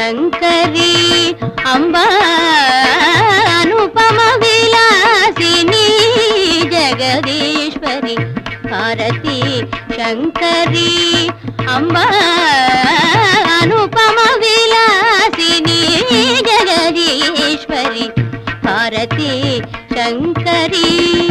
शंकरी अंबा अनुपम विलासिनी जगदीश्वरी भारती शंकरी अंबा अनुपम विलासिनी जगदीश्वरी भारती शंकरी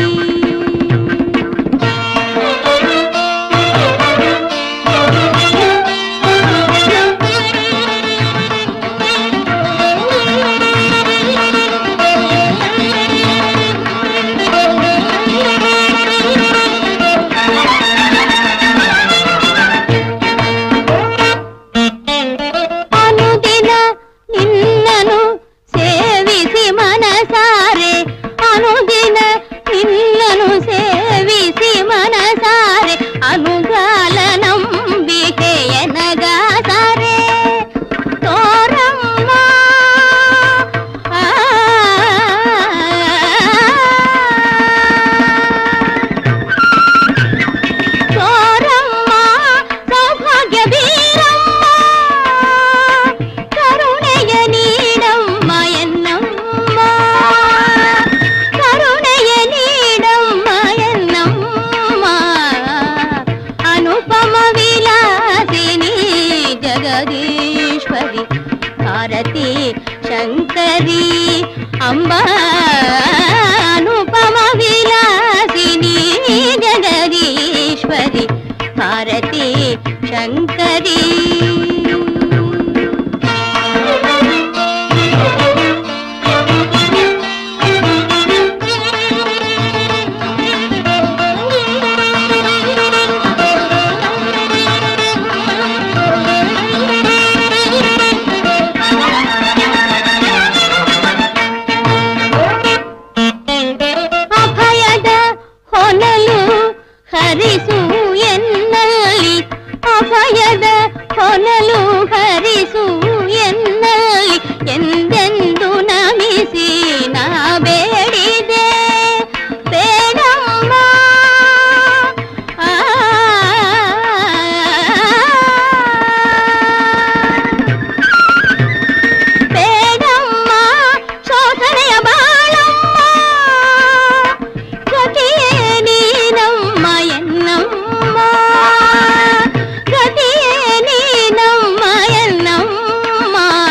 शंकरी अंबा अनुपम विलासिनी जगदीश्वरी भारती शंकरी हरिसु एन्नल्ली अभयद ಹೊನಲು ಹರಿಸು ಎನ್ನಲ್ಲಿ ಎಂದೆಂದು ನಮಿಸಿ ನಾ ಬೇಡಿದೆ ಬೇಡಮ್ಮ ಬೇಡಮ್ಮ ಶೋಧನೆಯ ಬಾಳಮ್ಮ ಗತಿಯೇ ನೀನಮ್ಮ ಎನ್ನಮ್ಮ ಗತಿಯೇ ನೀನಮ್ಮ ಎನ್ನಮ್ಮ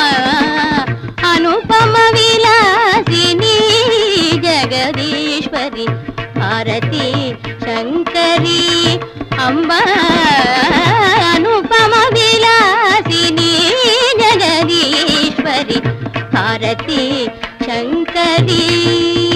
ಅನುಪಮ ವಿಲಾಸಿನಿ ಜಗದೀಶ್ವರಿ ಭಾರತಿ ಶಂಕರಿ ಅಂಬಾ ಅನುಪಮ ವಿಲಾಸಿನಿ ಜಗದೀಶ್ವರಿ ಭಾರತಿ ಶಂಕರಿ